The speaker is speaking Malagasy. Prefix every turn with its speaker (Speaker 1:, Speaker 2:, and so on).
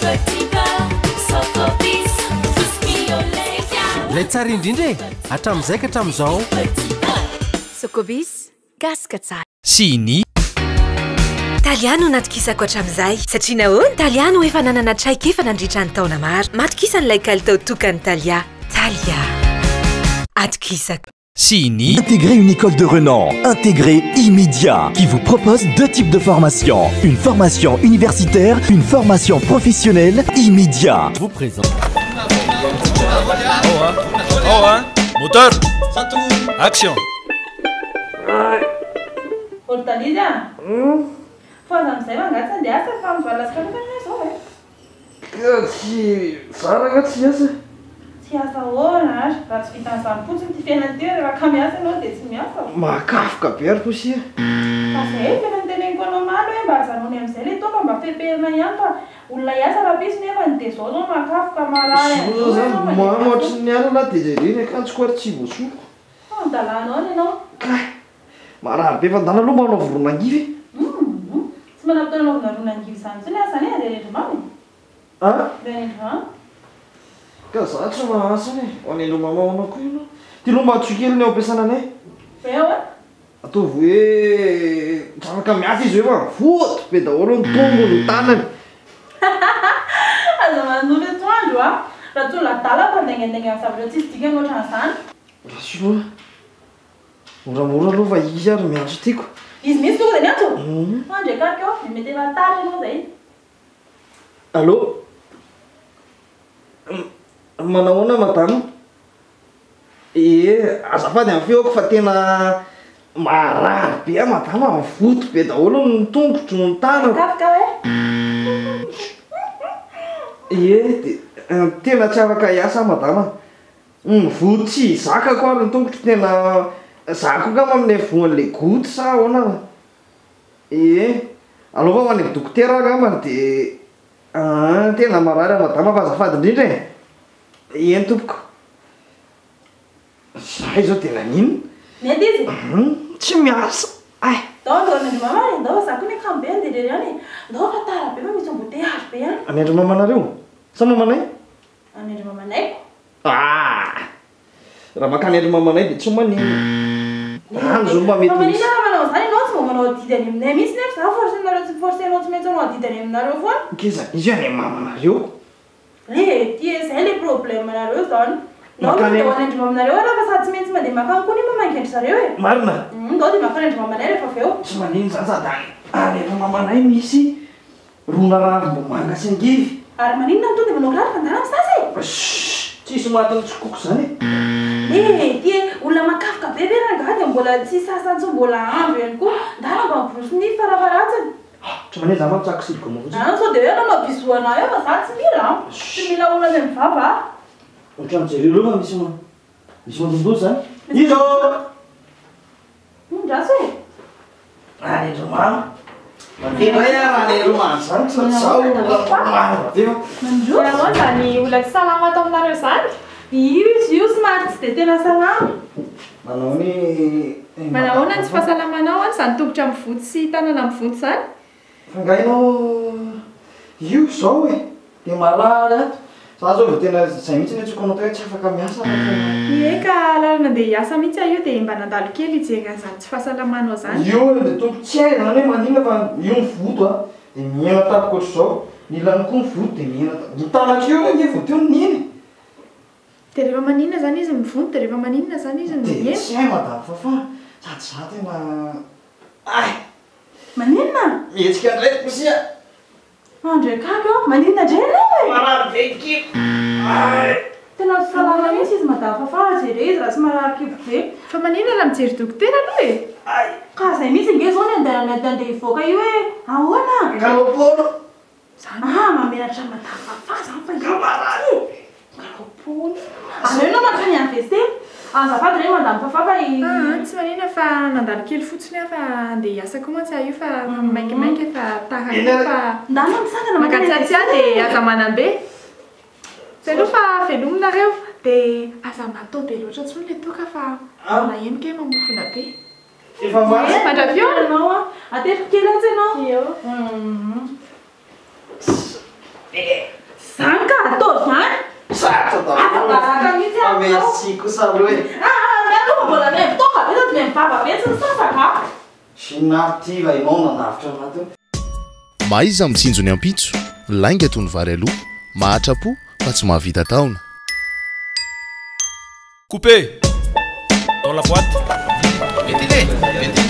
Speaker 1: lay tsara indrindra e hatramin'izay ka hatramin'izao
Speaker 2: sokobis gasika tsara
Speaker 3: sini
Speaker 2: taliano natokisako hatramin'izay satria nahoany taliano efa nanana traika efa nandritra ny taona maro matokisa n'ilay kalitao tokany talia atokisako
Speaker 3: Sini.
Speaker 4: Intégrez une école de renom, Intégrez Immédiat, qui vous propose deux types de formations. Une formation universitaire, une formation professionnelle immédiat.
Speaker 1: vous présente
Speaker 3: Moteur. Action.
Speaker 5: Hortaliza? Faza amin'izay mangatsy andeha asa fa mivalasika nofana zao e.
Speaker 6: Tsy tsara ka tsy asa.
Speaker 5: Tsy asa hoana ary raha tsy vitan'izany fotsiny ty fiainana teo rehefa ka miasa ianao dia tsy miasa.
Speaker 6: Makafoka be ary posia.
Speaker 5: Fa zay tena niteneniko anao maly hoe mba azanony amin'izay le toka mba feperina ihany fa olona hiasa raha pisy nefa dia zao zao makafoka malay.
Speaker 6: Zao zany mamoatry ny alina dia reny akanjoko ary tsy voasoko.
Speaker 5: Andalana ao ianao.
Speaker 6: Ka marary be fa ndana aloha manao voronangivy.
Speaker 5: Tsy manam-potoana anaovana ronangivy izany tsiny asany e dia rehetra mamy. Rehetra
Speaker 6: Ka za tsy mahasany e. Ho an'endro mamaonao koa ianao. Ty loha mahatsokely ny ao ampiasana anay.
Speaker 5: Eo e?
Speaker 6: Ataovy hoe tranaka miasa izy hoe fa voto be daholo ny tongo ny tanany.
Speaker 5: Aza manolo etoandro a. Raha tsy olona dala fa andengandenga amin'ny zavatra tsisy dikany ohatran'izany.
Speaker 6: Rasolo moramora aloha fa izy ary miantso tiako.
Speaker 5: Izy misy tonga dia miantso? Andrekaka eo, mety efa tara ianao zay.
Speaker 6: Allô? Manahoana madama? Azafady amin'ny feoko fa tena marary be madama, voto be daholo ny tongotro ny tanako.
Speaker 5: Makafoka hoe?
Speaker 6: Tena tsy afaka hiasa madama. Voto tsy zakako ary ny tongotro tena zako kama amin'ny voan'le goto sa ahoana. Alova ho any dokotera angambany dia tena marary madama fa azafady indrindra e. Eny tompoko. Zahay zao tena nino?
Speaker 5: Mety izy?
Speaker 6: Tsy miasa.
Speaker 5: Dao andao an'andro mamany, dao zako ny akambe ny dia ihany. Dao fa tara be fa misy embouteillage be ihany.
Speaker 6: An'andro mamanareo? Sa mamanay?
Speaker 5: An'andro mamanayko.
Speaker 6: Raha makany andro mamanay dia tsy manino. Andro mba mety
Speaker 5: Fa
Speaker 6: misy.
Speaker 5: manina raha manao izany ianao tsy mba manao didany aminay mihitsy nefa za forcenareo tsy forcenao tsy maintsy anao didany aminareo foana.
Speaker 6: Keza izy any mamanareo.
Speaker 5: Zay le problème anareo zany. Dao mandeha ho an'andro mamanareo raha fa sady tsy maintsy mandeha makany koa nefa mangaindry zareo e.
Speaker 6: Marina?
Speaker 5: Dao dia makany andro mamanay rehefa avy eo.
Speaker 6: Tsy manino zany sady any andro mamanay misy rona ravim-bomanga sy angivy.
Speaker 5: Ary maninona ny to dia manao rary fandana amin'ny sasy e?
Speaker 6: Tsisy matiny tsokoko zany
Speaker 5: e. Olona makafoka be be raha dia mbola tsy sasany tsy mbola andro ihany koa. Ndara mba miborosy ny farafaratsiny.
Speaker 6: Tsy manino zany fa tsako siliko anao fotsiny.
Speaker 5: Sao dia hoe nanao bisoana eo fa za tsy mila. Tsy mila olona any amin'ny vava.
Speaker 6: Ohatran'izareo aloha misy mandondolo zany. Izo!
Speaker 5: Ndraso e?
Speaker 6: Any andro mama. Matena hoe any andro mama zany tsy zao mama teo.
Speaker 5: Ianao zany olona tsy salama atao aminareo zany? Io izy io somary tsy dia tena salama.
Speaker 6: Manao ny...
Speaker 7: Manahoana ny tsy fahasalamanao any izany tongotra amin'ny voto sy tanana amin'ny voto zany?
Speaker 6: Fangainao io zao e, dia marary ato. Za zao vao tena izay mihitsy ny atsoko anao hoe tsy afaka miasa.
Speaker 7: Ka lalana andeha hiasa mihitsy io dia mba nandalo kely hijery an'izany tsy fahasalamanao zany.
Speaker 6: Io dia tompo tsy hay zany hoe manina fa io ny voto dia miaina tapoko ohatr'izao. Ny ilany koa ny voto dia miaina tapoko. Ny tanako io ny voto io niny.
Speaker 7: Dia rehefa maninona zany izy mivonto dia rehefa maninona zany izy
Speaker 6: Dia
Speaker 7: mihaino.
Speaker 6: tsy hay madama fa sady za tena...
Speaker 5: Maninona?
Speaker 6: Mihetsika indray kosia.
Speaker 5: Andrekaka eo, maninona indray ianao e?
Speaker 6: Marary be kibo.
Speaker 5: Tena tsy salama mihitsy izy madama fa fahajery izy raha tsy marary kibo be.
Speaker 7: Fa maninona raha mijery dokotera aloha e?
Speaker 5: Ka izay mihitsy nge zao ny andeha hivoaka io hoe ahoana?
Speaker 6: Galopolo.
Speaker 5: Mamenatra madama fa zany fa io. Galopolo. Aleo ianao mankany amin'ny WC. Azafady re madama fafafa
Speaker 7: Tsy maninona fa nandalo kely fotsiny aho fa andeha hiasa koa mantsy io fa mainkimainky fa tara fa
Speaker 5: ndana misangana
Speaker 7: mankatsiatsia dia aza manambe. Zay aloha fa velominareo dia aza matao be loatra intsony le toka fa malaheno ke mamofona be.
Speaker 6: Efa maso.
Speaker 7: Mandravio
Speaker 5: ianao a. Atefy kely antsy ianao.
Speaker 7: Io.
Speaker 6: kosa aloha
Speaker 5: mialoha mbola me fitaova betady me mivava betsy ny sasaka
Speaker 6: sy naty lainao nanavitra anaty
Speaker 8: maiza mitsinjo ny ampitso lainga toy ny vary aloha mahatrapo fa tsy mahavita taona
Speaker 3: coupé dans la boîte.
Speaker 9: Mettez-les.